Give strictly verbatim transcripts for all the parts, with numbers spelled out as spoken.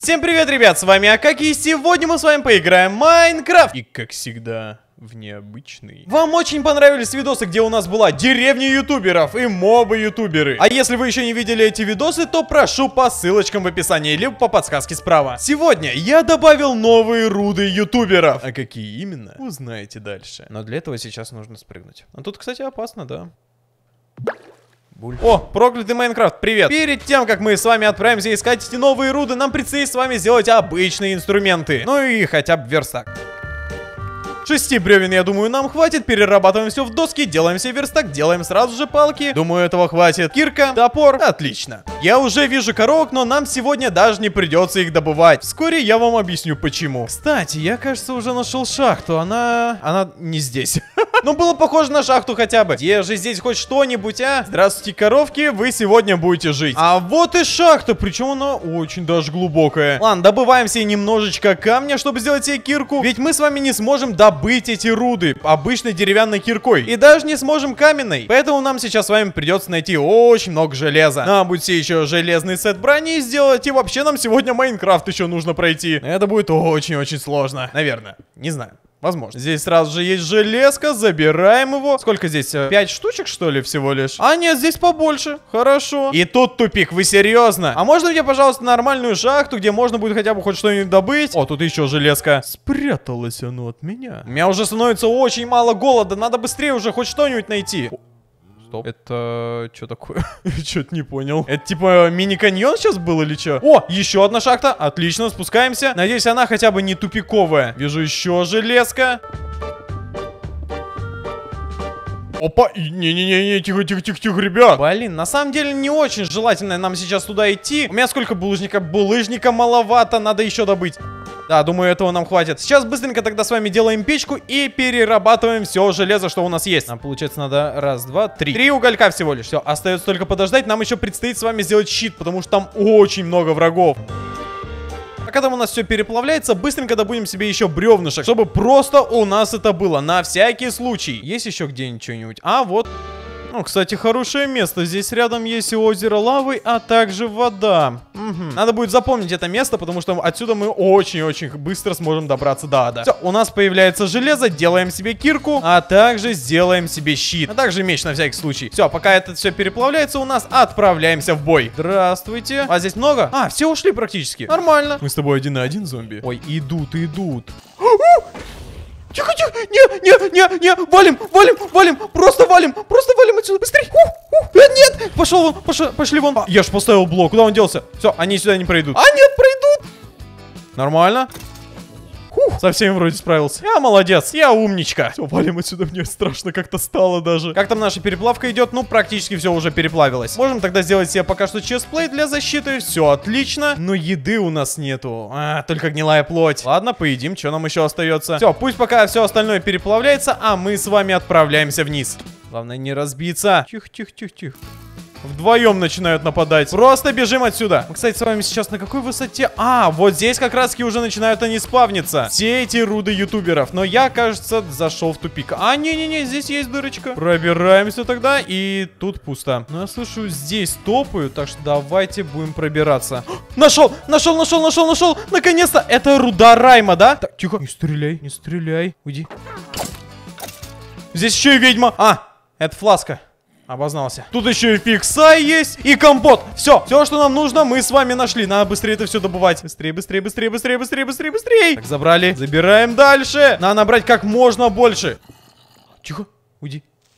Всем привет, ребят, с вами Акаки, и сегодня мы с вами поиграем в Майнкрафт. И, как всегда, в необычный. Вам очень понравились видосы, где у нас была деревня ютуберов и мобы-ютуберы. А если вы еще не видели эти видосы, то прошу по ссылочкам в описании, либо по подсказке справа. Сегодня я добавил новые руды ютуберов. А какие именно, узнаете дальше. Но для этого сейчас нужно спрыгнуть. А тут, кстати, опасно, да? Буль. О, проклятый Майнкрафт, привет! Перед тем, как мы с вами отправимся искать эти новые руды, нам предстоит с вами сделать обычные инструменты. Ну и хотя бы верстак. Шести бревен, я думаю, нам хватит. Перерабатываем все в доски, делаем себе верстак, делаем сразу же палки. Думаю, этого хватит. Кирка, топор. Отлично. Я уже вижу коровок, но нам сегодня даже не придется их добывать. Вскоре я вам объясню, почему. Кстати, я, кажется, уже нашел шахту. Она... Она не здесь. Ну, было похоже на шахту хотя бы. Где же здесь хоть что-нибудь, а? Здравствуйте, коровки, вы сегодня будете жить. А вот и шахта, причем она очень даже глубокая. Ладно, добываем себе немножечко камня, чтобы сделать себе кирку. Ведь мы с вами не сможем добыть эти руды обычной деревянной киркой. И даже не сможем каменной. Поэтому нам сейчас с вами придется найти очень много железа. Нам будет все еще железный сет брони сделать. И вообще нам сегодня Майнкрафт еще нужно пройти. Это будет очень-очень сложно. Наверное. Не знаю. Возможно. Здесь сразу же есть железка, забираем его. Сколько здесь? Пять штучек, что ли, всего лишь? А нет, здесь побольше. Хорошо. И тут тупик, вы серьезно? А можно мне, пожалуйста, нормальную шахту, где можно будет хотя бы хоть что-нибудь добыть? О, тут еще железка. Спряталось оно от меня. У меня уже становится очень мало голода. Надо быстрее уже хоть что-нибудь найти. Стоп. Это что такое? Что-то не понял. Это типа мини-каньон сейчас был или что? О, еще одна шахта. Отлично, спускаемся. Надеюсь, она хотя бы не тупиковая. Вижу еще железка. Опа, не-не-не, тихо-тихо-тихо-тихо, ребят. Блин, на самом деле не очень желательно нам сейчас туда идти. У меня сколько булыжника? Булыжника маловато, надо еще добыть. Да, думаю, этого нам хватит. Сейчас быстренько тогда с вами делаем печку и перерабатываем все железо, что у нас есть. Нам, получается, надо раз, два, три. Три уголька всего лишь. Все, остается только подождать. Нам еще предстоит с вами сделать щит, потому что там очень много врагов. Пока там у нас все переплавляется, быстренько добудем себе еще бревнышек, чтобы просто у нас это было, на всякий случай. Есть еще где-нибудь что-нибудь? А, вот. Ну, кстати, хорошее место. Здесь рядом есть озеро лавы, а также вода. Угу. Надо будет запомнить это место, потому что отсюда мы очень-очень быстро сможем добраться до ада. Все, у нас появляется железо, делаем себе кирку, а также сделаем себе щит, а также меч на всякий случай. Все, пока это все переплавляется у нас, отправляемся в бой. Здравствуйте. А здесь много? А, все ушли практически. Нормально. Мы с тобой один на один, зомби. Ой, идут, идут. Тихо, тихо, не, не, не, не, валим, валим, валим, просто валим, просто валим отсюда, быстрее. У, у, нет, пошел вон, пошел, пошли вон. А, я ж поставил блок, куда он делся? Все, они сюда не пройдут. А, нет, пройдут. Нормально. Фух, со всеми вроде справился. Я молодец, я умничка. Все, валим отсюда, мне страшно как-то стало даже. Как там наша переплавка идет? Ну, практически все уже переплавилось. Можем тогда сделать себе пока что честплейт для защиты. Все отлично. Но еды у нас нету. А, только гнилая плоть. Ладно, поедим, что нам еще остается. Все, пусть пока все остальное переплавляется, а мы с вами отправляемся вниз. Главное не разбиться. Тихо, тихо, тихо, тихо. Вдвоем начинают нападать. Просто бежим отсюда. Мы, кстати, с вами сейчас на какой высоте? А, вот здесь как раз-таки уже начинают они спавниться. Все эти руды ютуберов. Но я, кажется, зашел в тупик. А, не-не-не, здесь есть дырочка. Пробираемся тогда. И тут пусто. Ну, я слышу, здесь топают. Так что давайте будем пробираться. Нашел, нашел, нашел, нашел, нашел. Наконец-то. Это руда Райма, да? Так, тихо. Не стреляй, не стреляй. Уйди. Здесь еще и ведьма. А, это фласка. Обознался. Тут еще и фиксай есть, и компот. Все, все, что нам нужно, мы с вами нашли. Надо быстрее это все добывать. Быстрее, быстрее, быстрее, быстрее, быстрее, быстрее, быстрее. Так, забрали. Забираем дальше. Надо набрать как можно больше. Тихо, уйди.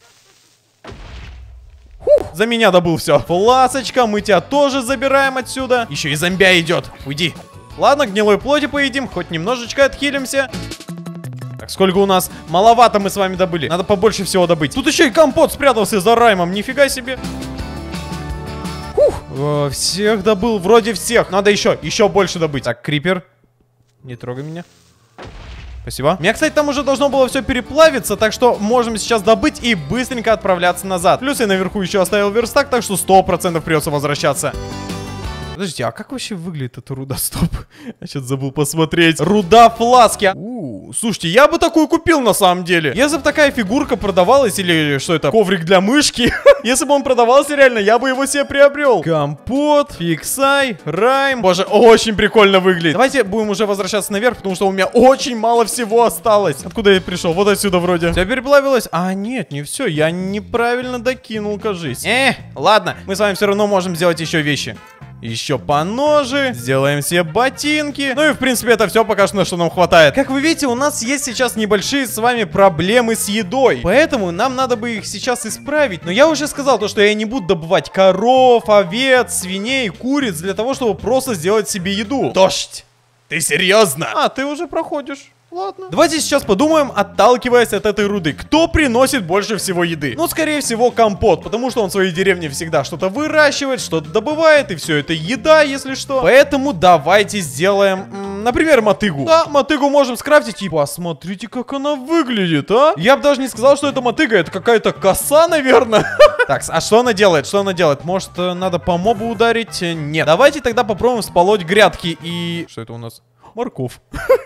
Фух, за меня добыл все. Фласочка, мы тебя тоже забираем отсюда. Еще и зомбя идет. Уйди. Ладно, гнилой плоти поедим, хоть немножечко отхилимся. Так, сколько у нас? Маловато мы с вами добыли. Надо побольше всего добыть. Тут еще и компот спрятался за Раймом. Нифига себе. Фух. О, всех добыл. Вроде всех. Надо еще. Еще больше добыть. Так, крипер. Не трогай меня. Спасибо. У меня, кстати, там уже должно было все переплавиться. Так что можем сейчас добыть и быстренько отправляться назад. Плюс я наверху еще оставил верстак. Так что сто процентов придется возвращаться. Подождите, а как вообще выглядит эта руда? Стоп. Я сейчас забыл посмотреть. Руда фласки. У, слушайте, я бы такую купил на самом деле. Если бы такая фигурка продавалась, или что это, коврик для мышки. Если бы он продавался реально, я бы его себе приобрел. Компот, фиксай, райм. Боже, очень прикольно выглядит. Давайте будем уже возвращаться наверх, потому что у меня очень мало всего осталось. Откуда я пришел? Вот отсюда вроде. Все переплавилось. А, нет, не все. Я неправильно докинул, кажись. Э, ладно. Мы с вами все равно можем сделать еще вещи. Еще по ножи, сделаем себе ботинки. Ну и в принципе это все пока что, на что нам хватает. Как вы видите, у нас есть сейчас небольшие с вами проблемы с едой. Поэтому нам надо бы их сейчас исправить. Но я уже сказал то, что я не буду добывать коров, овец, свиней, куриц для того, чтобы просто сделать себе еду. Дождь! Ты серьезно? А, ты уже проходишь. Ладно. Давайте сейчас подумаем, отталкиваясь от этой руды. Кто приносит больше всего еды? Ну, скорее всего, компот. Потому что он в своей деревне всегда что-то выращивает, что-то добывает. И все это еда, если что. Поэтому давайте сделаем, например, мотыгу. Да, мотыгу можем скрафтить. И посмотрите, как она выглядит, а? Я бы даже не сказал, что это мотыга. Это какая-то коса, наверное. Так, а что она делает? Что она делает? Может, надо по мобу ударить? Нет. Давайте тогда попробуем сполоть грядки. И... Что это у нас? Морковь.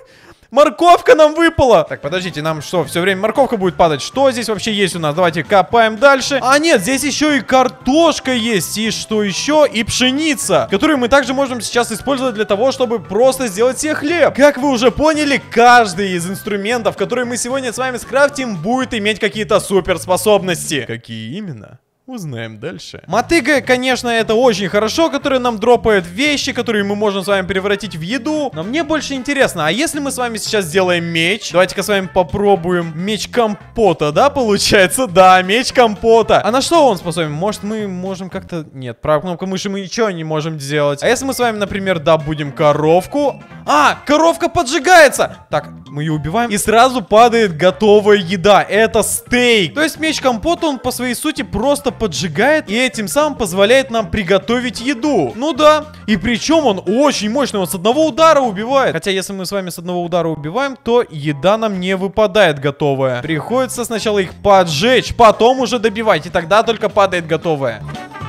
Морковка нам выпала! Так, подождите, нам что, все время морковка будет падать? Что здесь вообще есть у нас? Давайте копаем дальше. А нет, здесь еще и картошка есть. И что еще? И пшеница, которую мы также можем сейчас использовать для того, чтобы просто сделать себе хлеб. Как вы уже поняли, каждый из инструментов, которые мы сегодня с вами скрафтим, будет иметь какие-то суперспособности. Какие именно? Узнаем дальше. Мотыга, конечно, это очень хорошо, которая нам дропает вещи, которые мы можем с вами превратить в еду. Но мне больше интересно, а если мы с вами сейчас сделаем меч? Давайте-ка с вами попробуем меч компота, да, получается? Да, меч компота. А на что он способен? Может, мы можем как-то... Нет, правой кнопкой мыши мы ничего не можем сделать. А если мы с вами, например, добудем коровку? А, коровка поджигается! Так, мы ее убиваем, и сразу падает готовая еда. Это стейк. То есть меч компота, он по своей сути просто поджигает и этим самым позволяет нам приготовить еду. Ну да. И причем он очень мощный, он с одного удара убивает. Хотя если мы с вами с одного удара убиваем, то еда нам не выпадает готовая. Приходится сначала их поджечь, потом уже добивать, и тогда только падает готовая.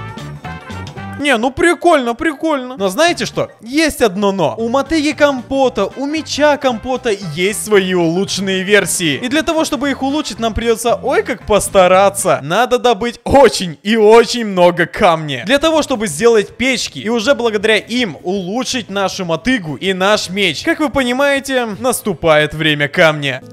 Не, ну прикольно, прикольно. Но знаете что? Есть одно но. У мотыги компота, у меча компота есть свои улучшенные версии. И для того, чтобы их улучшить, нам придется ой как постараться. Надо добыть очень и очень много камня. Для того, чтобы сделать печки. И уже благодаря им улучшить нашу мотыгу и наш меч. Как вы понимаете, наступает время камня.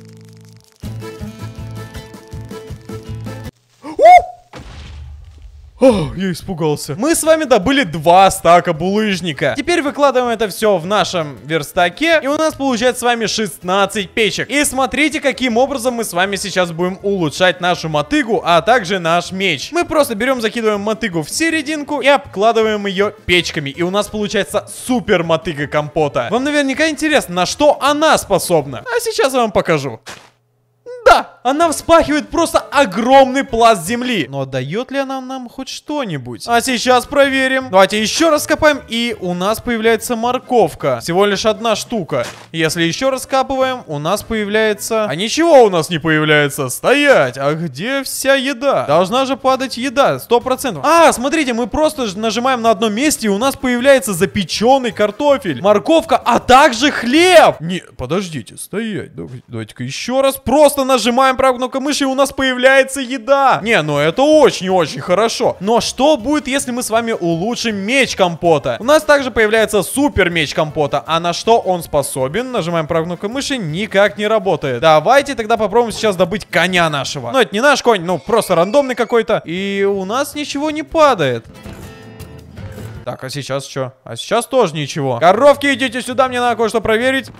О, я испугался. Мы с вами добыли два стака булыжника. Теперь выкладываем это все в нашем верстаке. И у нас получается с вами шестнадцать печек. И смотрите, каким образом мы с вами сейчас будем улучшать нашу мотыгу, а также наш меч. Мы просто берем, закидываем мотыгу в серединку и обкладываем ее печками. И у нас получается супер мотыга компота. Вам наверняка интересно, на что она способна. А сейчас я вам покажу. Да, она вспахивает просто огромный пласт земли. Но дает ли она нам хоть что-нибудь? А сейчас проверим. Давайте еще раз копаем, и у нас появляется морковка. Всего лишь одна штука. Если еще раз капываем, у нас появляется... А ничего у нас не появляется. Стоять! А где вся еда? Должна же падать еда, сто процентов. А, смотрите, мы просто нажимаем на одном месте, и у нас появляется запеченный картофель, морковка, а также хлеб. Не, подождите, стоять. Давайте-ка еще раз просто нажимаем правую кнопку мыши, и у нас появляется еда. Не, ну это очень-очень хорошо. Но что будет, если мы с вами улучшим меч компота? У нас также появляется супер меч компота. А на что он способен? Нажимаем правую кнопку мыши, никак не работает. Давайте тогда попробуем сейчас добыть коня нашего. Ну, это не наш конь, ну просто рандомный какой-то. И у нас ничего не падает. Так, а сейчас что? А сейчас тоже ничего. Коровки, идите сюда, мне надо кое-что проверить.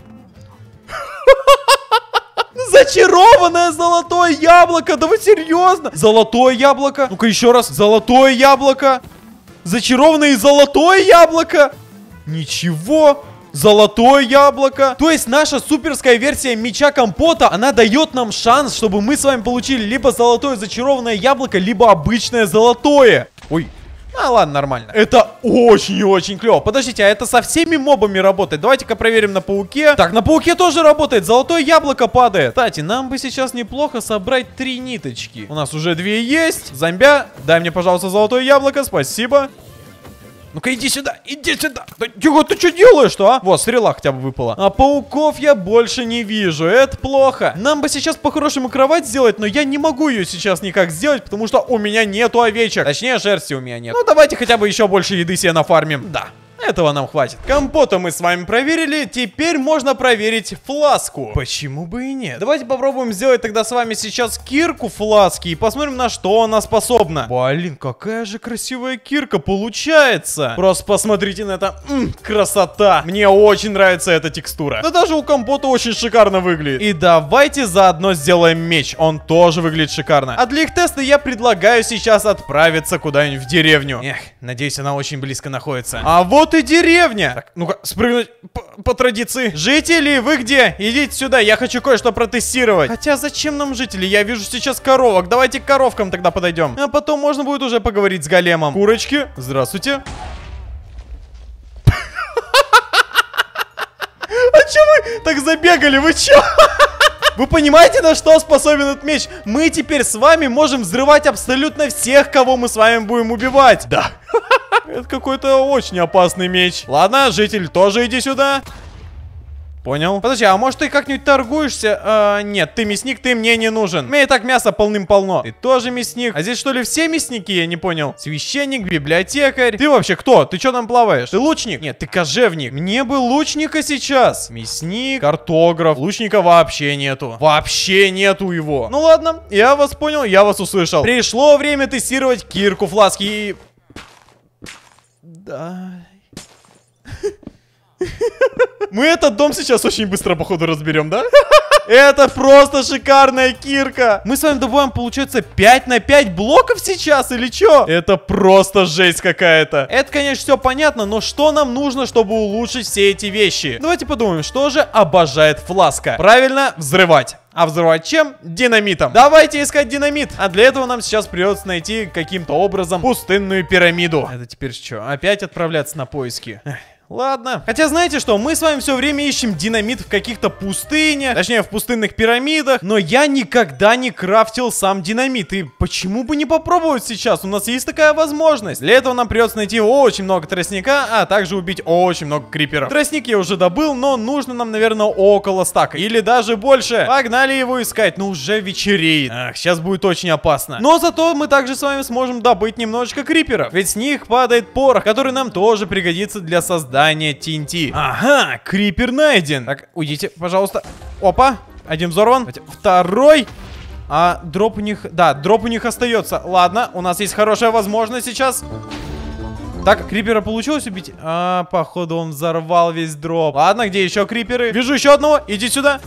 Зачарованное золотое яблоко! Да вы серьезно? Золотое яблоко? Ну-ка еще раз. Золотое яблоко. Зачарованное золотое яблоко. Ничего. Золотое яблоко. То есть наша суперская версия меча компота, она дает нам шанс, чтобы мы с вами получили либо золотое зачарованное яблоко, либо обычное золотое. Ой. А, ладно, нормально. Это очень и очень клево. Подождите, а это со всеми мобами работает? Давайте-ка проверим на пауке. Так, на пауке тоже работает. Золотое яблоко падает. Кстати, нам бы сейчас неплохо собрать три ниточки. У нас уже две есть. Зомбя, дай мне, пожалуйста, золотое яблоко. Спасибо. Ну-ка, иди сюда, иди сюда. Да, тихо, ты что делаешь-то, а? Вот, стрела хотя бы выпала. А пауков я больше не вижу, это плохо. Нам бы сейчас по-хорошему кровать сделать, но я не могу ее сейчас никак сделать, потому что у меня нету овечек. Точнее, шерсти у меня нет. Ну, давайте хотя бы еще больше еды себе нафармим. Да. Этого нам хватит. Компота мы с вами проверили. Теперь можно проверить фласку. Почему бы и нет? Давайте попробуем сделать тогда с вами сейчас кирку фласки и посмотрим, на что она способна. Блин, какая же красивая кирка получается. Просто посмотрите на это. М-м, красота. Мне очень нравится эта текстура. Да даже у компота очень шикарно выглядит. И давайте заодно сделаем меч. Он тоже выглядит шикарно. А для их теста я предлагаю сейчас отправиться куда-нибудь в деревню. Эх, надеюсь, она очень близко находится. А вот и деревня. Так, ну-ка, спрыгнуть по, по традиции. Жители, вы где? Идите сюда, я хочу кое-что протестировать. Хотя зачем нам жители? Я вижу сейчас коровок. Давайте к коровкам тогда подойдем. А потом можно будет уже поговорить с големом. Курочки, здравствуйте. А чё вы так забегали? Вы чё? Вы понимаете, на что способен этот меч? Мы теперь с вами можем взрывать абсолютно всех, кого мы с вами будем убивать. Да. Это какой-то очень опасный меч. Ладно, житель, тоже иди сюда. Понял. Подожди, а может ты как-нибудь торгуешься? А, нет, ты мясник, ты мне не нужен. У меня и так мясо полным-полно. Ты тоже мясник. А здесь что ли все мясники? Я не понял. Священник, библиотекарь. Ты вообще кто? Ты что там плаваешь? Ты лучник? Нет, ты кожевник. Мне бы лучника сейчас. Мясник, картограф. Лучника вообще нету. Вообще нету его. Ну ладно, я вас понял, я вас услышал. Пришло время тестировать кирку фласки и... Да... Мы этот дом сейчас очень быстро, походу, разберем, да? Это просто шикарная кирка. Мы с вами добываем, получается, пять на пять блоков сейчас или что? Это просто жесть какая-то. Это, конечно, все понятно, но что нам нужно, чтобы улучшить все эти вещи? Давайте подумаем, что же обожает фласка? Правильно, взрывать. А взрывать чем? Динамитом. Давайте искать динамит. А для этого нам сейчас придется найти каким-то образом пустынную пирамиду. Это теперь что? Опять отправляться на поиски? Ладно. Хотя знаете что, мы с вами все время ищем динамит в каких-то пустынях, точнее в пустынных пирамидах, но я никогда не крафтил сам динамит. И почему бы не попробовать сейчас? У нас есть такая возможность. Для этого нам придется найти очень много тростника, а также убить очень много криперов. Тростник я уже добыл, но нужно нам, наверное, около стака. Или даже больше. Погнали его искать, но уже вечереет. Ах, сейчас будет очень опасно. Но зато мы также с вами сможем добыть немножечко криперов. Ведь с них падает порох, который нам тоже пригодится для создания ти эн ти. Ага, крипер найден. Так, уйдите, пожалуйста. Опа, один взорван. Второй. А дроп у них... Да, дроп у них остается. Ладно, у нас есть хорошая возможность сейчас. Так, крипера получилось убить? А, походу он взорвал весь дроп. Ладно, где еще криперы? Вижу еще одного, иди сюда.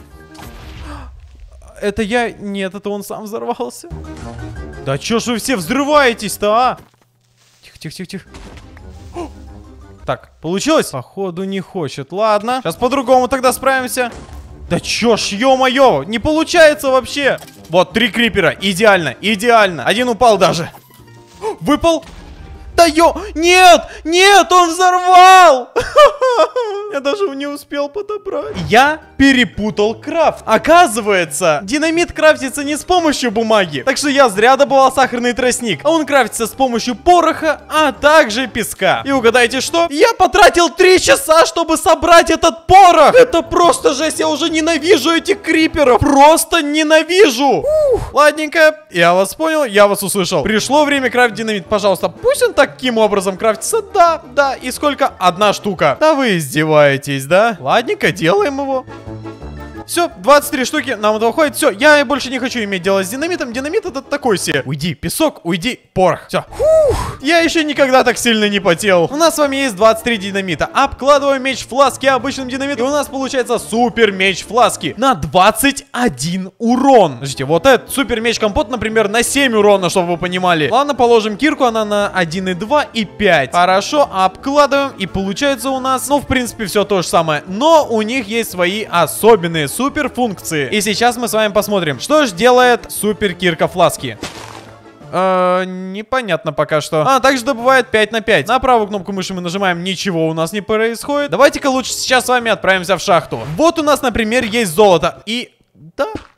Это я... Нет, это он сам взорвался. Да чё ж вы все взрываетесь-то, а? Тихо, тихо, тихо, тихо. Так, получилось? Походу не хочет. Ладно, сейчас по-другому тогда справимся. Да чё ж, ё-моё, не получается вообще. Вот, три крипера, идеально, идеально. Один упал даже. Выпал. Да ё... Нет! Нет, он взорвал! Я даже не успел подобрать. Я перепутал крафт. Оказывается, динамит крафтится не с помощью бумаги. Так что я зря добывал сахарный тростник. А он крафтится с помощью пороха, а также песка. И угадайте что? Я потратил три часа, чтобы собрать этот порох. Это просто жесть. Я уже ненавижу этих криперов. Просто ненавижу. Ух. Ладненько, я вас понял, я вас услышал. Пришло время крафтить динамит. Пожалуйста, пусть он так таким образом крафтится. Да, да. И сколько? Одна штука. Да вы издеваетесь, да? Ладненько, делаем его. Все, двадцать три штуки, нам этого хватит. Все, я больше не хочу иметь дело с динамитом. Динамит это такой себе. Уйди, песок, уйди, порох. Все. Я еще никогда так сильно не потел. У нас с вами есть двадцать три динамита. Обкладываем меч фласки обычным динамитом. И у нас получается супер меч фласки на двадцать один урон. Подождите, вот этот супер меч компот, например, на семь урона, чтобы вы понимали. Ладно, положим кирку, она на один и два и пять. Хорошо, обкладываем. И получается у нас, ну, в принципе, все то же самое. Но у них есть свои особенные супер функции. И сейчас мы с вами посмотрим, что же делает супер кирка фласки. Э, непонятно пока что. А, также добывает пять на пять. На правую кнопку мыши мы нажимаем, ничего у нас не происходит. Давайте-ка лучше сейчас с вами отправимся в шахту. Вот у нас, например, есть золото. И... Да...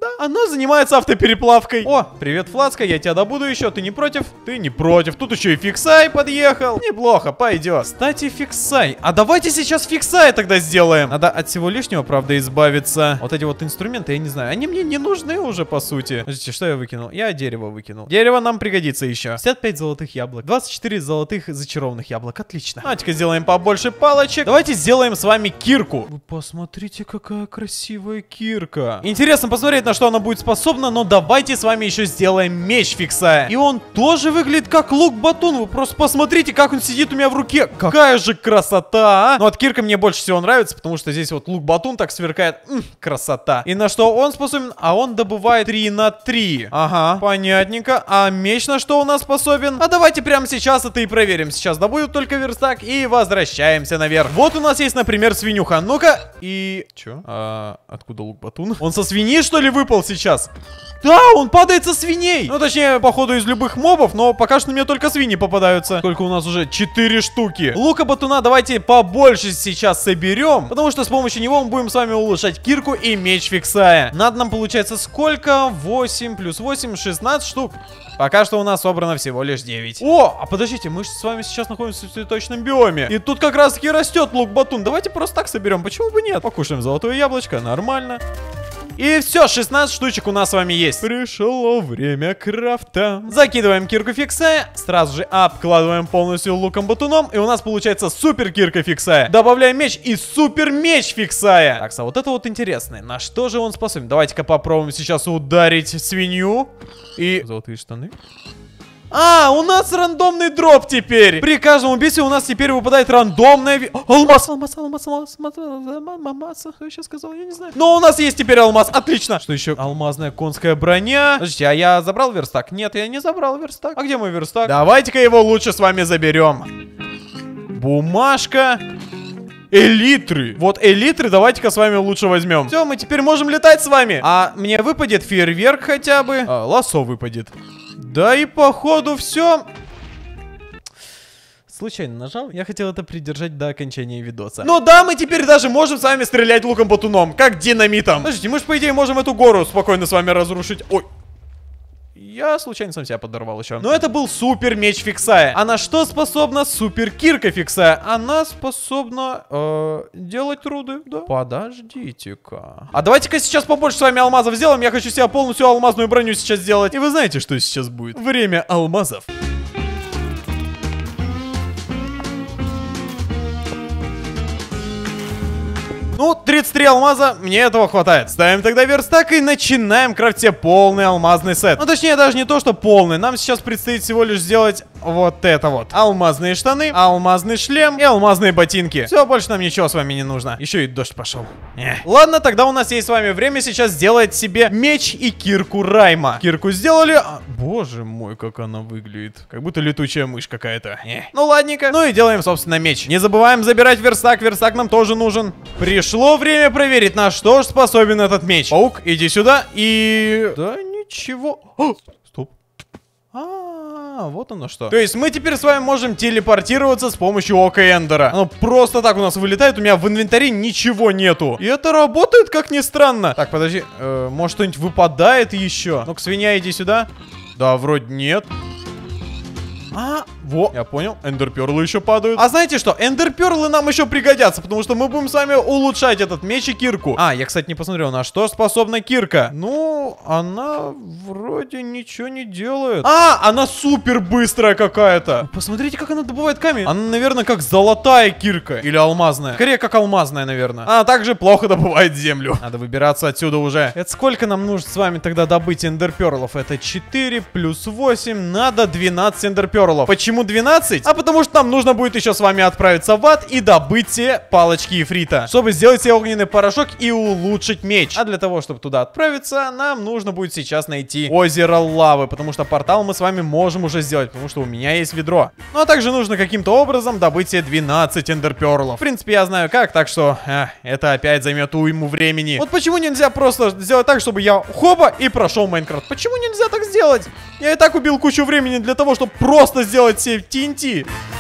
Да, оно занимается автопереплавкой. О, привет, Флацка, я тебя добуду еще. Ты не против? Ты не против. Тут еще и Фиксай подъехал. Неплохо, пойдет. Кстати, Фиксай. А давайте сейчас Фиксай тогда сделаем. Надо от всего лишнего, правда, избавиться. Вот эти вот инструменты, я не знаю, они мне не нужны уже, по сути. Подождите, что я выкинул? Я дерево выкинул. Дерево нам пригодится еще. пятьдесят пять золотых яблок. двадцать четыре золотых зачарованных яблок. Отлично. Давайте-ка сделаем побольше палочек. Давайте сделаем с вами кирку. Вы посмотрите, какая красивая кирка. Интересно посмотреть, на что она будет способна, но давайте с вами еще сделаем меч Фиксая. И он тоже выглядит как лук-батун. Вы просто посмотрите, как он сидит у меня в руке. Какая же красота, а? Ну, от кирка мне больше всего нравится, потому что здесь вот лук-батун так сверкает. М, красота. И на что он способен? А он добывает три на три. Ага, понятненько. А меч на что у нас способен? А давайте прямо сейчас это и проверим. Сейчас добудем только верстак и возвращаемся наверх. Вот у нас есть, например, свинюха. Ну-ка. И... Чё? А, откуда лук-батун? Он со свиньи, что ли, выпал сейчас? Да, он падает со свиней. Ну, точнее, походу, из любых мобов, но пока что мне только свиньи попадаются. Сколько у нас уже? четыре штуки. Лука-батуна давайте побольше сейчас соберем, потому что с помощью него мы будем с вами улучшать кирку и меч Фиксая. Надо нам, получается, сколько? восемь плюс восемь, шестнадцать штук. Пока что у нас собрано всего лишь девять. О, а подождите, мы же с вами сейчас находимся в цветочном биоме. И тут как раз таки растет лук-батун. Давайте просто так соберем, почему бы нет? Покушаем золотое яблочко, нормально. И все, шестнадцать штучек у нас с вами есть. Пришло время крафта. Закидываем кирку Фиксая, сразу же обкладываем полностью луком-батуном, и у нас получается супер кирка Фиксая. Добавляем меч и супер меч Фиксая. Так, а вот это вот интересное. На что же он способен? Давайте-ка попробуем сейчас ударить свинью. И... Золотые штаны. А, у нас рандомный дроп теперь. При каждом убийстве у нас теперь выпадает рандомная... Ви... Алмаз. Алмаз, алмаз, алмаз, алмаз. Что я сейчас сказал, я не знаю. Но у нас есть теперь алмаз. Отлично. Что еще? Алмазная конская броня. Подождите, а я забрал верстак? Нет, я не забрал верстак. А где мой верстак? Давайте-ка его лучше с вами заберем. Бумажка. Элитры. Вот элитры давайте-ка с вами лучше возьмем. Все, мы теперь можем летать с вами. А мне выпадет фейерверк хотя бы. А, лассо выпадет. Да и походу все. Случайно нажал. Я хотел это придержать до окончания видоса. Но да, мы теперь даже можем с вами стрелять луком-батуном, как динамитом. Подождите, мы же по идее можем эту гору спокойно с вами разрушить. Ой. Я случайно сам себя подорвал еще. Но это был супер меч Фиксая. А на что способна супер кирка Фиксая? Она способна э, делать руды. Да. Подождите-ка. А давайте-ка сейчас побольше с вами алмазов сделаем. Я хочу себе полностью алмазную броню сейчас сделать. И вы знаете, что сейчас будет? Время алмазов. Ну, тридцать три алмаза, мне этого хватает. Ставим тогда верстак и начинаем крафтить себе полный алмазный сет. Ну, точнее, даже не то, что полный. Нам сейчас предстоит всего лишь сделать вот это вот. Алмазные штаны, алмазный шлем и алмазные ботинки. Все, больше нам ничего с вами не нужно. Еще и дождь пошел. Эх. Ладно, тогда у нас есть с вами время сейчас сделать себе меч и кирку Райма. Кирку сделали. А, боже мой, как она выглядит. Как будто летучая мышь какая-то. Ну, ладненько. Ну и делаем, собственно, меч. Не забываем забирать верстак. Верстак нам тоже нужен. Пришло время проверить, на что же способен этот меч. Паук, иди сюда. И... Да ничего. О, стоп. А, вот оно что. То есть мы теперь с вами можем телепортироваться с помощью Ока Эндера. Оно просто так у нас вылетает, у меня в инвентаре ничего нету. И это работает, как ни странно. Так, подожди, э, может что-нибудь выпадает еще? Ну-ка, свинья, иди сюда. Да, вроде нет. А, во, я понял, эндерперлы еще падают. А знаете что, эндерперлы нам еще пригодятся, потому что мы будем с вами улучшать этот меч и кирку. А, я, кстати, не посмотрел, на что способна кирка. Ну, она вроде ничего не делает. А, она супер быстрая какая-то. Посмотрите, как она добывает камень. Она, наверное, как золотая кирка. Или алмазная. Скорее, как алмазная, наверное. Она также плохо добывает землю. Надо выбираться отсюда уже. Это сколько нам нужно с вами тогда добыть эндерперлов? Это четыре плюс восемь. Надо двенадцать эндерперлов. Почему двенадцать? А потому что нам нужно будет еще с вами отправиться в ад и добыть все палочки ифрита, чтобы сделать себе огненный порошок и улучшить меч. А для того, чтобы туда отправиться, нам нужно будет сейчас найти озеро лавы, потому что портал мы с вами можем уже сделать, потому что у меня есть ведро. Ну а также нужно каким-то образом добыть себе двенадцать эндерперлов. В принципе, я знаю как, так что э, это опять займет уйму времени. Вот почему нельзя просто сделать так, чтобы я хоба и прошел Майнкрафт? Почему нельзя так сделать? Я и так убил кучу времени для того, чтобы просто сделать все ти эн ти.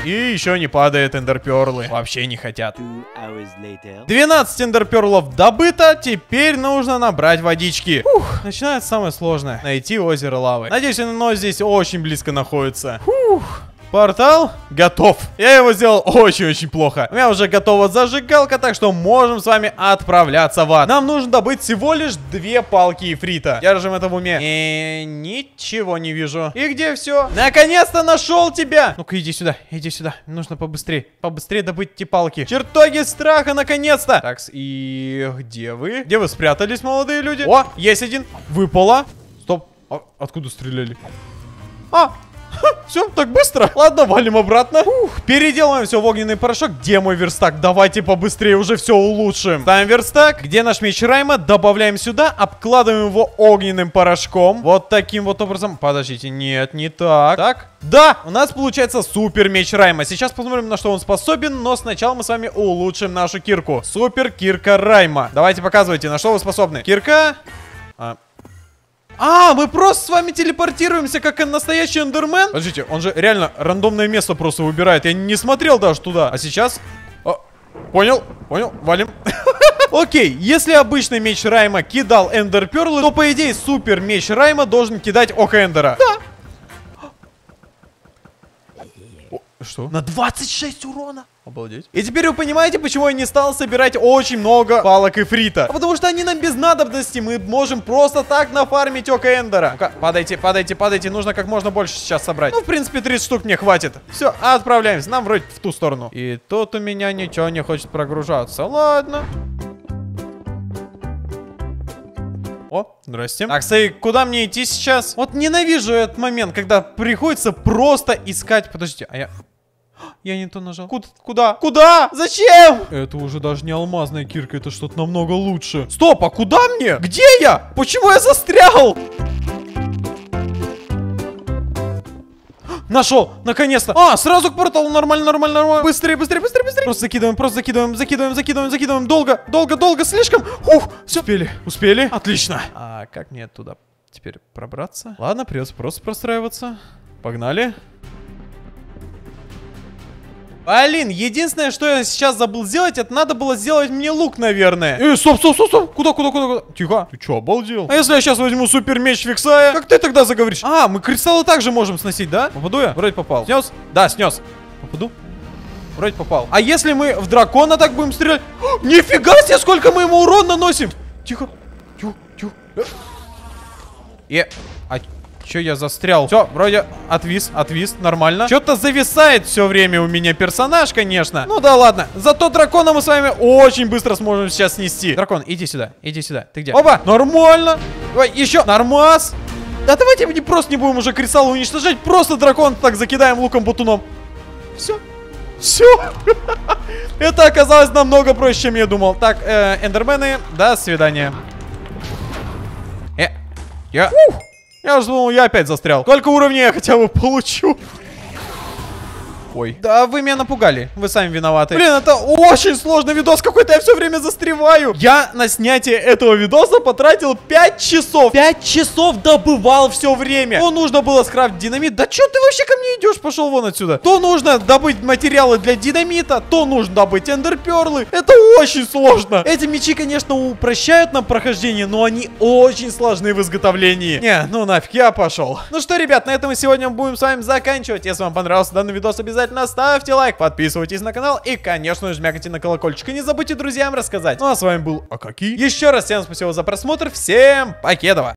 И еще не падает эндерперлы. Вообще не хотят. двенадцать эндерперлов добыто. Теперь нужно набрать водички. Фух, начинается самое сложное. Найти озеро лавы. Надеюсь, оно здесь очень близко находится. Фух. Портал готов. Я его сделал очень-очень плохо. У меня уже готова зажигалка, так что можем с вами отправляться в ад. Нам нужно добыть всего лишь две палки ифрита. Держим это в уме. Э, ничего не вижу. И где все? Наконец-то нашел тебя. Ну-ка, иди сюда, иди сюда. Нужно побыстрее, побыстрее добыть эти палки. Чертоги страха, наконец-то. Так, и где вы? Где вы спрятались, молодые люди? О, есть один. Выпало. Стоп. А, откуда стреляли? А, все, так быстро. Ладно, валим обратно. Ух, переделываем все в огненный порошок. Где мой верстак? Давайте побыстрее уже все улучшим. Ставим верстак. Где наш меч Райма? Добавляем сюда. Обкладываем его огненным порошком. Вот таким вот образом. Подождите, нет, не так. Так. Да, у нас получается супер меч Райма. Сейчас посмотрим, на что он способен. Но сначала мы с вами улучшим нашу кирку. Супер кирка Райма. Давайте показывайте, на что вы способны. Кирка. А... А, мы просто с вами телепортируемся, как настоящий эндермен. Подождите, он же реально рандомное место просто выбирает. Я не смотрел даже туда. А сейчас... О, понял, понял, валим. Окей, если обычный меч Райма кидал эндерперлы, то по идее супер меч Райма должен кидать око эндера. Да. Что? На двадцать шесть урона. Обалдеть. И теперь вы понимаете, почему я не стал собирать очень много палок ифрита. А потому что они нам без надобности. Мы можем просто так нафармить око эндера. Ну-ка, падайте, падайте, падайте. Нужно как можно больше сейчас собрать. Ну, в принципе, тридцать штук мне хватит. Все, отправляемся. Нам вроде в ту сторону. И тут у меня ничего не хочет прогружаться. Ладно. О, здрасте. Так, стой, куда мне идти сейчас? Вот ненавижу этот момент, когда приходится просто искать. Подождите, а я... Я не то нажал. Куда? Куда? Куда? Зачем? Это уже даже не алмазная кирка, это что-то намного лучше. Стоп, а куда мне? Где я? Почему я застрял? Нашел, наконец-то. А, сразу к порталу, нормально, нормально, нормально. Быстрее, быстрее, быстрее, быстрее. Просто закидываем, просто закидываем, закидываем, закидываем, закидываем. Долго, долго, долго, слишком. Ух, все. Успели, успели. Отлично. А как мне туда теперь пробраться? Ладно, придется просто простраиваться. Погнали. Блин, единственное, что я сейчас забыл сделать, это надо было сделать мне лук, наверное. Эй, стоп, стоп, стоп, стоп. Куда, куда, куда, куда? Тихо. Ты что, обалдел? А если я сейчас возьму супер меч Фиксая? Как ты тогда заговоришь? А, мы кристаллы также можем сносить, да? Попаду я? Вроде попал. Снес? Да, снес. Попаду? Вроде попал. А если мы в дракона так будем стрелять? О, нифига себе, сколько мы ему урон наносим. Тихо. Тихо, тихо. Э, а... Че я застрял? Все, вроде отвис, отвис, нормально. Что-то зависает все время у меня персонаж, конечно. Ну да ладно. Зато дракона мы с вами очень быстро сможем сейчас снести. Дракон, иди сюда, иди сюда. Ты где? Опа, нормально. Давай, еще, нормас. Да давайте мы не просто не будем уже кристаллы уничтожать. Просто дракон так закидаем луком-батуном. Все. Все. Это оказалось намного проще, чем я думал. Так, э, эндермены, до свидания. Э, я... Я уже думал, я опять застрял. Сколько уровней я хотя бы получу? Ой. Да вы меня напугали. Вы сами виноваты. Блин, это очень сложный видос какой-то. Я все время застреваю. Я на снятие этого видоса потратил пять часов. пять часов добывал все время. То нужно было скрафтить динамит. Да что ты вообще ко мне идешь? Пошел вон отсюда. То нужно добыть материалы для динамита. То нужно добыть эндерперлы. Это очень сложно. Эти мечи, конечно, упрощают нам прохождение, но они очень сложны в изготовлении. Не, ну нафиг, я пошел. Ну что, ребят, на этом мы сегодня будем с вами заканчивать. Если вам понравился данный видос, обязательно ставьте лайк, подписывайтесь на канал и, конечно же, жмякайте на колокольчик. И не забудьте друзьям рассказать. Ну а с вами был Акаки. Еще раз всем спасибо за просмотр. Всем покедова.